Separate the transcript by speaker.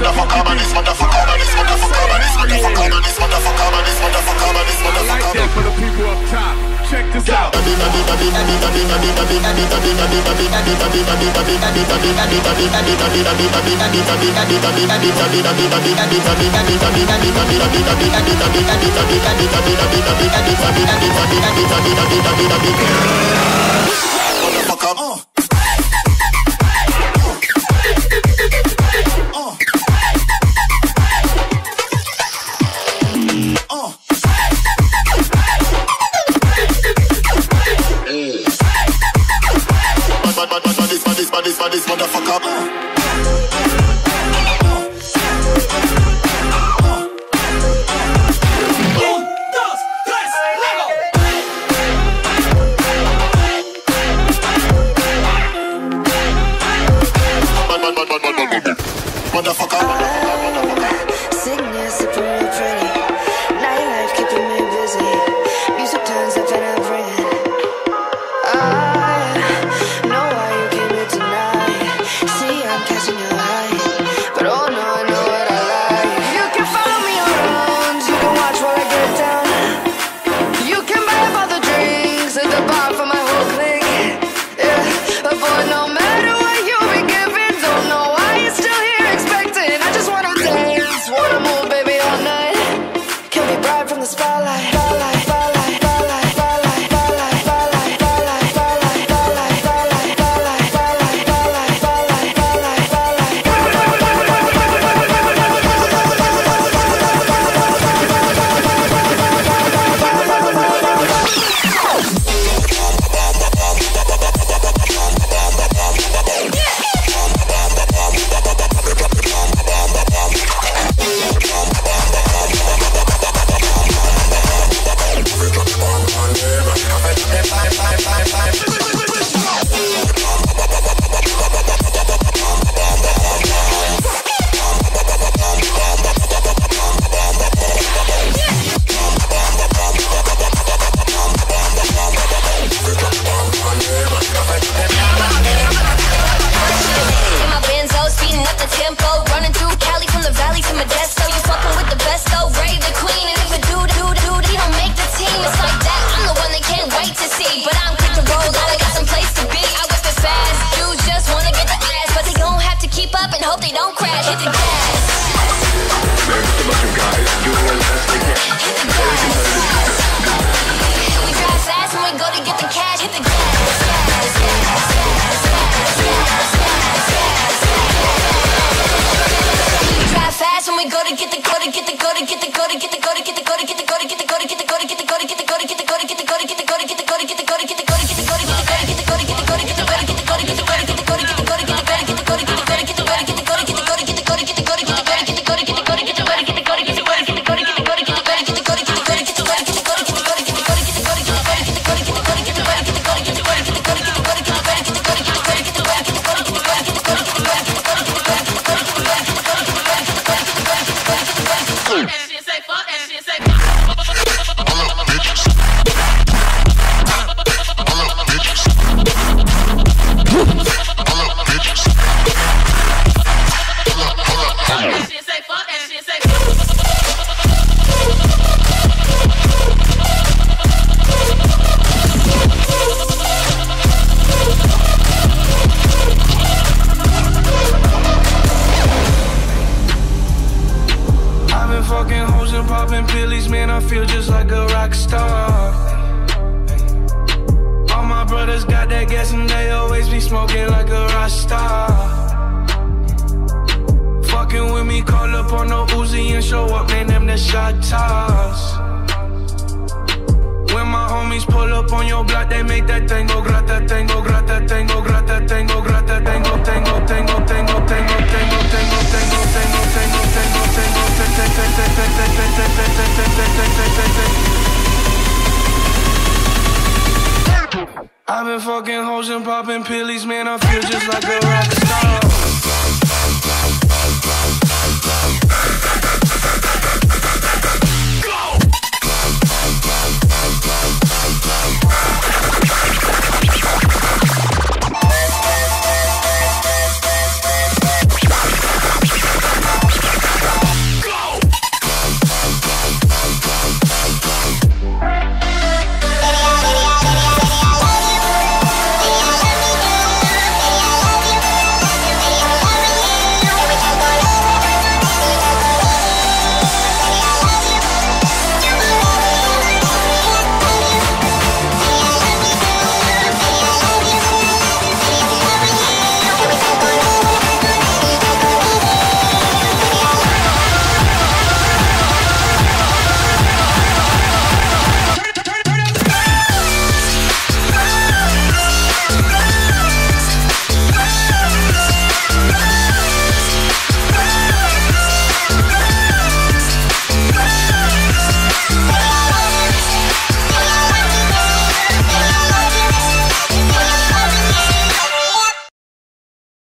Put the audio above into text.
Speaker 1: motherfucker, man, this motherfucker, man, this motherfucker, man, this motherfucker, man, this motherfucker, man, this motherfucker, man, this motherfucker. I like that for the people up top. Check this out. This motherfucker.
Speaker 2: Sickness is pretty pretty. Nightlife keeping me busy. Music turns up and I'm bringing. I know why you came here tonight. See, I'm catching your eye, but oh no, I know what I like. You can follow me around. You can watch while I get down. You can buy up all the drinks at the bar for my whole clique. Yeah, but boy, no matter what you be giving, don't know why you're still here expecting. I just wanna dance, wanna move, baby, all night. Can be bribed from the spotlight, spotlight, spotlight, spotlight, spotlight, spotlight, spotlight, spotlight, spotlight, spotlight, spotlight, spotlight, spotlight, spotlight, spotlight,
Speaker 3: I've been fucking hoes and popping pillies, man, I feel just like a rock